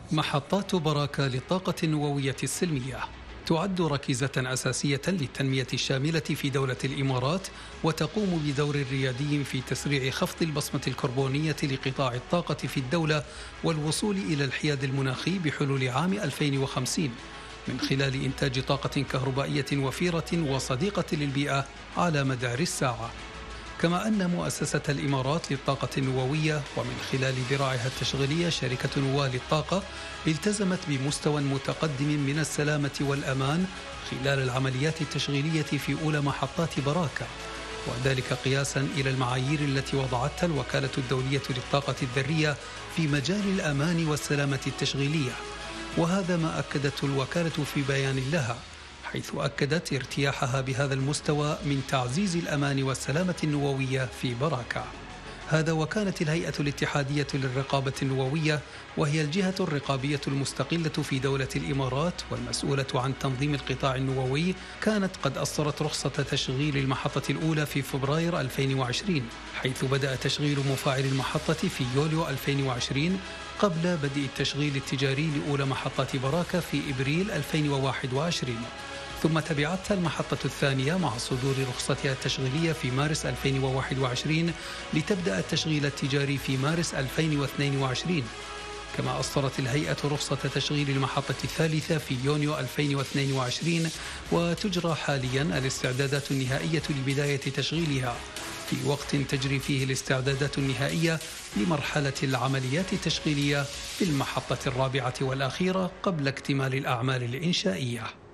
محطات براكة للطاقة النووية السلمية تعد ركيزة أساسية للتنمية الشاملة في دولة الإمارات، وتقوم بدور ريادي في تسريع خفض البصمة الكربونية لقطاع الطاقة في الدولة والوصول إلى الحياد المناخي بحلول عام 2050 من خلال إنتاج طاقة كهربائية وفيرة وصديقة للبيئة على مدار الساعة. كما أن مؤسسة الإمارات للطاقة النووية ومن خلال ذراعها التشغيلية شركة نواه للطاقة التزمت بمستوى متقدم من السلامة والأمان خلال العمليات التشغيلية في أولى محطات براكة، وذلك قياسا إلى المعايير التي وضعتها الوكالة الدولية للطاقة الذرية في مجال الأمان والسلامة التشغيلية. وهذا ما أكدته الوكالة في بيان لها، حيث أكدت ارتياحها بهذا المستوى من تعزيز الأمان والسلامة النووية في براكة. هذا وكانت الهيئة الاتحادية للرقابة النووية، وهي الجهة الرقابية المستقلة في دولة الإمارات والمسؤولة عن تنظيم القطاع النووي، كانت قد أصدرت رخصة تشغيل المحطة الأولى في فبراير 2020، حيث بدأ تشغيل مفاعل المحطة في يوليو 2020 قبل بدء التشغيل التجاري لأولى محطات براكة في إبريل 2021. ثم تبعتها المحطة الثانية مع صدور رخصتها التشغيلية في مارس 2021 لتبدأ التشغيل التجاري في مارس 2022. كما أصدرت الهيئة رخصة تشغيل المحطة الثالثة في يونيو 2022، وتجرى حاليا الاستعدادات النهائية لبداية تشغيلها في وقت تجري فيه الاستعدادات النهائية لمرحلة العمليات التشغيلية في المحطة الرابعة والأخيرة قبل اكتمال الأعمال الإنشائية.